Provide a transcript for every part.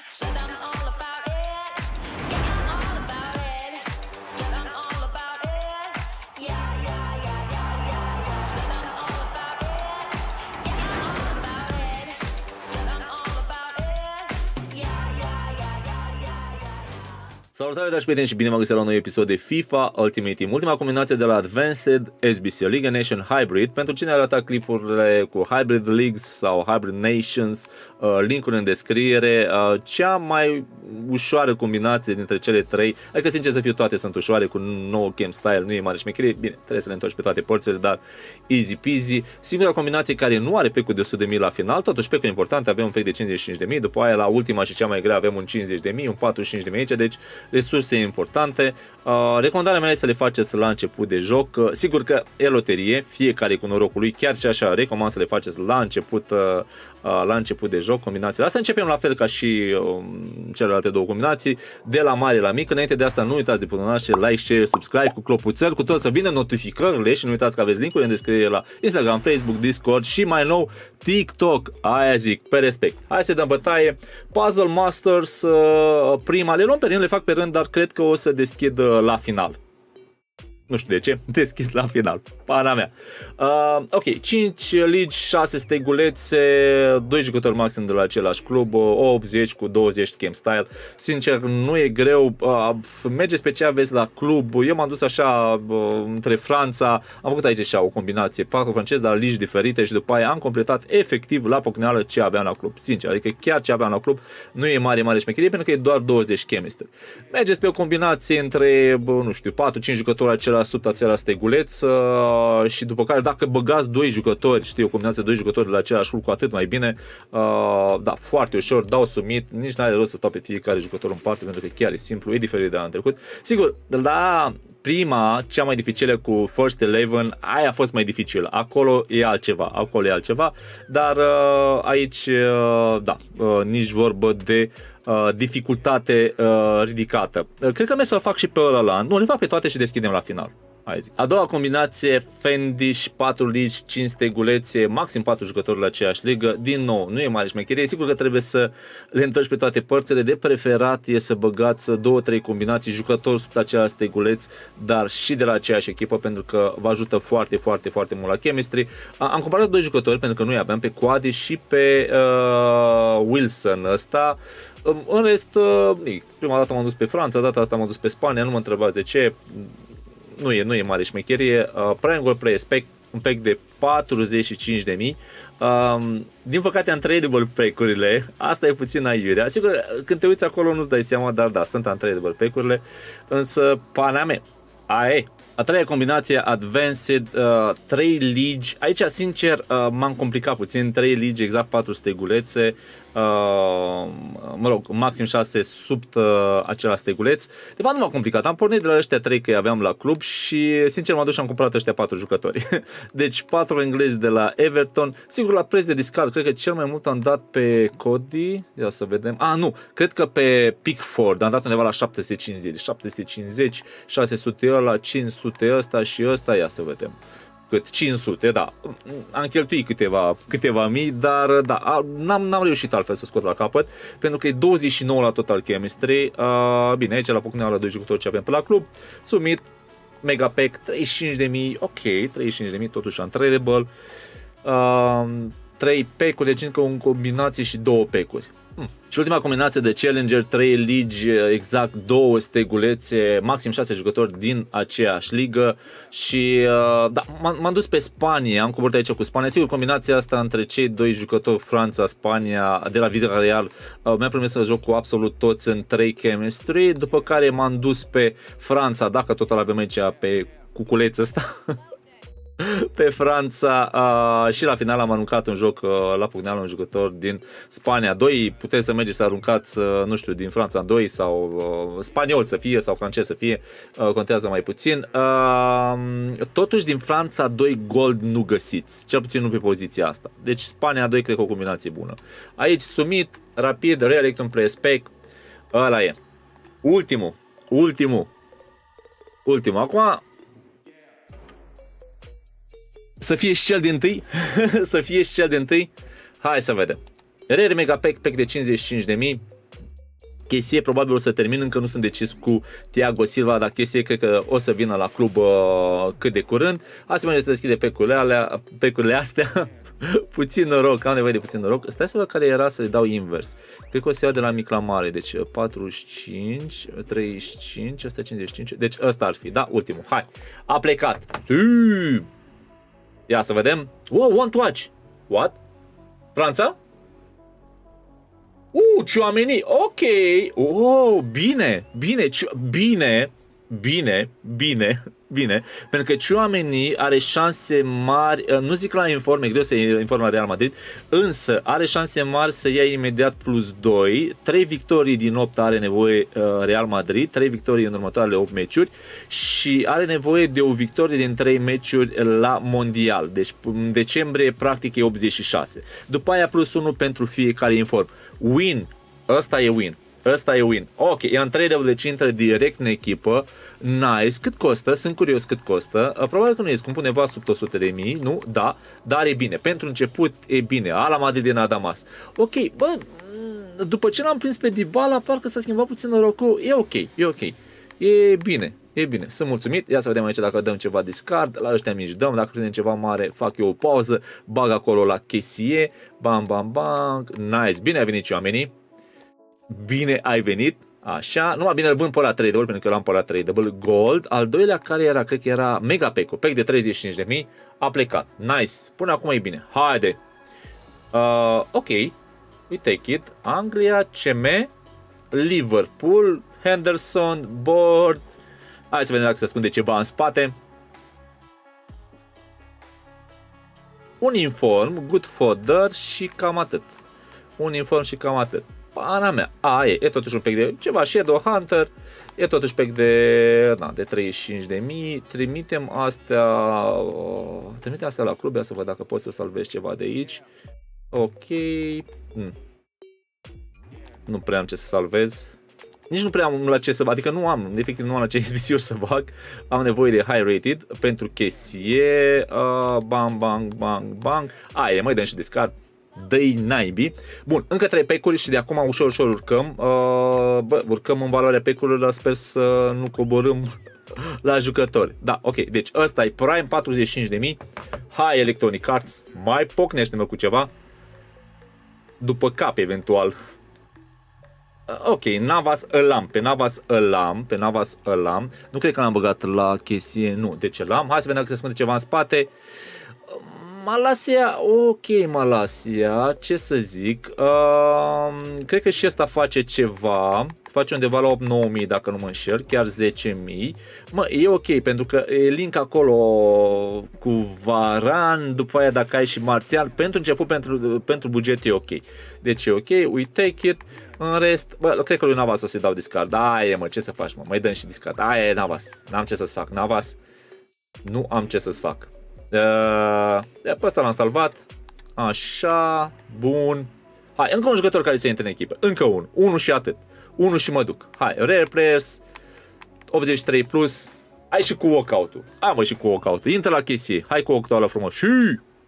Said I'm all about it. Yeah, I'm all about it. Said I'm all about it. Yeah, yeah, yeah, yeah, yeah, yeah. Said I'm all about it. Yeah, I'm all about it. Said I'm all about it. Yeah, yeah, yeah, yeah, yeah, yeah. Salutare, dragi prieteni, și bine v-am găsit la un nou episod de FIFA Ultimate Team. Ultima combinație de la Advanced SBC, League Nation Hybrid. Pentru cine arată clipurile cu Hybrid Leagues sau Hybrid Nations, linkuri în descriere. Cea mai ușoară combinație dintre cele trei, adică sincer să fiu, toate sunt ușoare, cu nou game style, nu e mare șmecherie. Bine, trebuie să le întorci pe toate părțile, dar easy peasy. Singura combinație care nu are pecul de 100.000 la final, totuși pecul important, avem un pec de 55.000, după aia la ultima și cea mai grea avem un 50.000, un 45.000 aici, deci resurse importante. Recomandarea mea este să le faceți la început de joc. Sigur că e loterie, fiecare cu norocul lui, chiar și așa recomand să le faceți la început de joc combinațiile. Asta începem la fel ca și celelalte două combinații, de la mare la mic. Înainte de asta nu uitați de butonașe, like, share, subscribe cu clopoțel, cu tot să vină notificările și nu uitați că aveți link-uri în descriere la Instagram, Facebook, Discord și mai nou TikTok. Aia zic, pe respect. Hai să dăm bătaie. Puzzle Masters, prima, le luăm pe rând, le fac pe rând, dar cred că o să deschid la final. Nu știu de ce, deschid la final, pana mea. Ok, 5 ligi, 6 stegulețe, 2 jucători maxim de la același club, 80 cu 20 game style. Sincer, nu e greu, mergeți pe ce aveți la club. Eu m-am dus așa între Franța, am făcut aici așa o combinație, 4 francezi, dar ligi diferite și după aia am completat efectiv la pocneală ce aveam la club. Sincer, adică chiar ce aveam la club nu e mare șmecherie, pentru că e doar 20 chemistry. Mergeți pe o combinație între, nu știu, 4-5 jucători sub acela steguleț și după care dacă băgați 2 jucători, știi, o combinație de 2 jucători de la același club, cu atât mai bine. Da, foarte ușor, dau submit, nici n-are rost să stau pe fiecare jucător în parte, pentru că chiar e simplu, e diferit de anul trecut. Sigur, la prima, cea mai dificilă cu First Eleven, aia a fost mai dificilă, acolo e altceva, dar aici, da, nici vorbă de dificultate ridicată. Cred că merg să-l fac și pe ăla. Nu, le fac pe toate și deschidem la final. Hai zic. A doua combinație, Fendish, 4 ligi, 5 stegulețe, maxim 4 jucători la aceeași ligă. Din nou, nu e mare șmecherie. Sigur că trebuie să le întorci pe toate părțile. De preferat e să băgați 2-3 combinații, jucători sub același steguleț, dar și de la aceeași echipă, pentru că vă ajută foarte mult la chemistry. Am comparat 2 jucători, pentru că nu i-aveam, pe Quadi și pe Wilson ăsta. În rest, prima dată m-am dus pe Franța, data asta m-am dus pe Spania, nu mă întrebați de ce. Nu e mare șmecherie. Prime Goal Play Spec, un pack de 45.000. Din păcate untradeable pack-urile, asta e puțin aiurea. Sigur, când te uiți acolo nu-ți dai seama, dar da, sunt untradeable pack-urile, însă pana mea, aia e. A treia combinație, Advanced, 3 ligi. Aici, sincer, m-am complicat puțin. 3 ligi, exact 4 stegulețe. Mă rog, maxim 6 sub acela steguleț. De fapt, nu m-am complicat. Am pornit de la ăștia 3 că aveam la club și, sincer, m-am dus și am cumpărat ăștia 4 jucători. Deci, 4 englezi de la Everton. Sigur, la preț de discard, cred că cel mai mult am dat pe Cody. Ia să vedem. Nu, cred că pe Pickford am dat undeva la 750, 600 ăla, 500 ăsta și ăsta, ia să vedem. Cât? 500, da. Am cheltuit câteva mii, dar da, n-am reușit altfel să scot la capăt, pentru că e 29 la total chemistry. Bine, aici la pocneală 2 jucători ce avem pe la club. Sumit, mega pack, 35.000, ok, 35.000, totuși untradeable. 3 pack-uri, deci încă o combinație și 2 pack-uri. Și ultima combinație de Challenger, 3 ligi, exact 2 stegulețe, maxim 6 jucători din aceeași ligă. Și da, m-am dus pe Spania, am coborât aici cu Spania. Sigur, combinația asta între cei 2 jucători, Franța, Spania, de la Villarreal, mi-a permis să joc cu absolut toți în 3 chemistry, după care m-am dus pe Franța, dacă total avem aici pe cuculețul ăsta. Pe Franța și la final am aruncat un joc la pugneală un jucător din Spania 2, puteți să mergeți să aruncați, nu știu, din Franța 2 sau spaniol să fie sau francez să fie, contează mai puțin. Totuși din Franța 2 gold nu găsiți, cel puțin nu pe poziția asta. Deci Spania 2 cred că o combinație bună. Aici sumit, rapid, re-electron play spec, ăla e. Ultimul. Acum să fie și cel din tâi. Hai să vedem. Rare Mega Pack, pack de 55.000. Chestie probabil o să termin, încă nu sunt decis cu Thiago Silva, dar Chestie cred că o să vină la club cât de curând. Hai să mergem să deschide pecurile astea. Puțin noroc, am nevoie de puțin noroc. Stai să văd care era să le dau invers. Cred că o să iau de la mic la mare, deci 45, 35, 155, deci ăsta ar fi, da, ultimul. Hai, a plecat. Ia să vedem. Wow, one to watch. What? Franța? Tchouaméni, ok. Oh, bine, pentru că Tchouaméni are șanse mari, nu zic la inform, e greu să inform la Real Madrid, însă are șanse mari să ia imediat plus 2, 3 victorii din 8 are nevoie Real Madrid, 3 victorii în următoarele 8 meciuri și are nevoie de o victorie din 3 meciuri la mondial, deci în decembrie practic e 86, după aia plus 1 pentru fiecare inform. Win, ăsta e win. Ăsta e win. Ok, e untradeable, deci intră direct în echipă. Nice. Cât costă? Sunt curios cât costă. Probabil că nu e scump, undeva sub 100.000, nu? Da, dar e bine. Pentru început e bine. Ala Madrid din Adamas. Ok, bă, după ce l-am prins pe Dybala, parcă s-a schimbat puțin norocul. E ok, e ok. E bine. E bine, sunt mulțumit. Ia să vedem aici dacă dăm ceva discard. La ăștia mici dăm, dacă prindem ceva mare, fac eu o pauză, bag acolo la Kessie. Bam, bam, bam. Nice. Bine ai venit, Tchouaméni. Bine ai venit. Așa. Numai bine îl vând pe la tradable, pentru că l-am pe la tradable. Gold. Al doilea care era, cred că era Mega Pack. Pack de 35.000. A plecat. Nice. Până acum e bine. Haide. Ok. We take it. Anglia, CM, Liverpool, Henderson, Board. Hai să vedem dacă se ascunde ceva în spate. Un inform, good fodder și cam atât. Un inform și cam atât. Pana mea. E totuși un pack de ceva Shadow Hunter. E totuși pack de 35.000. Trimitem astea la club. Ia să văd dacă pot să salvez ceva de aici. Ok. Nu prea am ce să salvez. Nici nu prea am la ce să bag, adică nu am, efectiv nu am la ce SBC-uri să bag. Am nevoie de high rated pentru Kessie. Bang, bang, bang, bang. Mai dăm și discard. Dă-i naibii. Bun, încă 3 pack-uri și de acum ușor, ușor urcăm. Urcăm în valoarea pack-urilor, dar sper să nu coborâm la jucători. Da, ok, deci ăsta e Prime 45.000. Hai Electronic Arts, mai pocnește-mă cu ceva. După cap, eventual. Ok, Navas pe Navas îl am. Nu cred că l-am băgat la Kessie, nu, deci îl am. Hai să vedem dacă se ascunde ceva în spate. Malasia, ok Malasia, ce să zic, cred că și ăsta face ceva, face undeva la 8-9.000 dacă nu mă înșel, chiar 10.000, e ok pentru că e link acolo cu Varan, după aia dacă ai și Marțial, pentru început, pentru buget e ok, deci e ok, we take it, în rest, cred că lui Navas o să-i dau discard, ce să faci mai dăm și discard, Navas, n-am ce să-ți fac, Navas, nu am ce să-ți fac. Pe ăsta l-am salvat. Așa, bun. Hai, încă un jucător care se intre în echipă. Încă unul și atât. Unul și mă duc. Hai, rare players 83 plus. Hai și cu walkout-ul. Și cu walkout-ul. Intră la Kessie. Hai cu walkout-ul ăla frumos. Și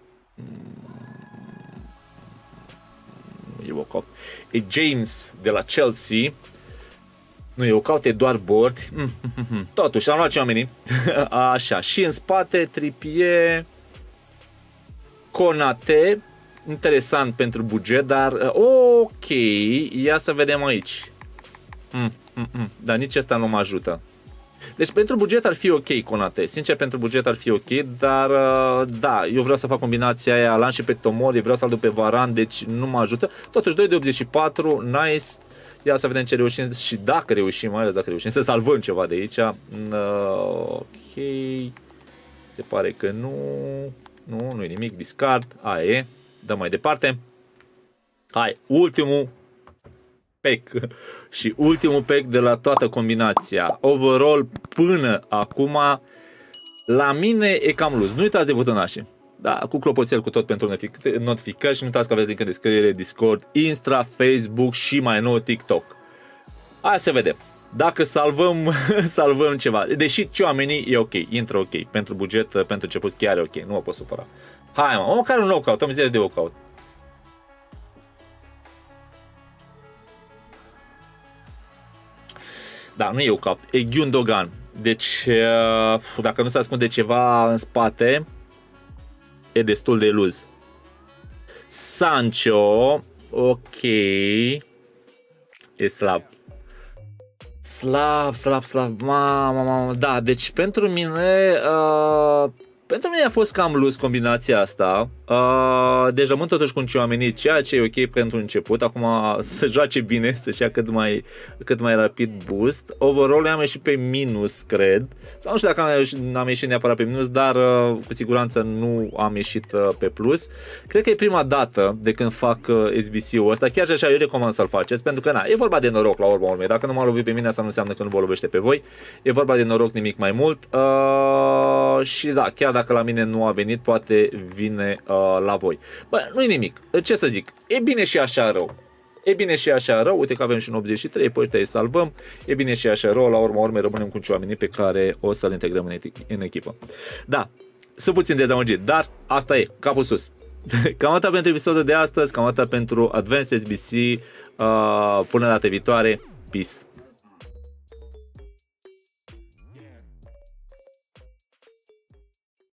e walkout. E James de la Chelsea. Nu e walkout, e doar board. Totuși, am luat Tchouaméni. Așa, și în spate Trippier, Konate, interesant pentru buget, dar ok, ia să vedem aici. Dar nici asta nu mă ajută. Deci pentru buget ar fi ok Konate, sincer pentru buget ar fi ok, dar da, eu vreau să fac combinația aia, l-am și pe Tomori, vreau să-l duc pe Varan, deci nu mă ajută. Totuși 2 de 84, nice. Ia să vedem ce reușim și dacă reușim, mai ales dacă reușim să salvăm ceva de aici. Ok. Se pare că nu e nimic, discard. Dăm mai departe. Hai, ultimul pack. Și ultimul pack de la toată combinația. Overall, până acum, la mine e cam luz. Nu uitați de butonașe. Da, cu clopoțel cu tot pentru notificări și nu uitați că aveți link în descriere Discord, Insta, Facebook și mai nou TikTok. Hai să vedem. Dacă salvăm ceva. Deși Tchouaméni e ok, intră ok. Pentru buget, pentru început chiar e ok. Nu mă pot supăra. Hai măcar un knockout, am zile de knockout. Da, nu e Eucapt, e Gundogan. Deci, dacă nu se ascunde ceva în spate, e destul de luz. Sancho, ok, e slab. Slab, mamă, da, deci pentru mine a fost cam luz combinația asta. Deci rămân totuși cu un Tchouaméni, ceea ce e ok pentru început. Acum să joace bine, să-și ia cât mai rapid boost. Overall am ieșit pe minus, cred. Sau nu știu dacă am ieșit neapărat pe minus, dar cu siguranță nu am ieșit pe plus. Cred că e prima dată de când fac SBC-ul ăsta. Chiar și așa eu recomand să-l faceți, pentru că e vorba de noroc la urma urmei. Dacă nu m-a lovit pe mine, asta nu înseamnă că nu vă lovește pe voi. E vorba de noroc, nimic mai mult. Și da, chiar dacă la mine nu a venit, poate vine la voi. Bă, nu-i nimic. Ce să zic? E bine și așa rău. E bine și așa rău. Uite că avem și un 83, pe ăștia îi salvăm. E bine și așa rău. La urma urmei rămânem cu Tchouaméni pe care o să-l integrăm în echipă. Da, sunt puțin dezamăgit, dar asta e, capul sus. Cam atât pentru episodul de astăzi, cam atât pentru Advanced SBC. Până data viitoare. Peace.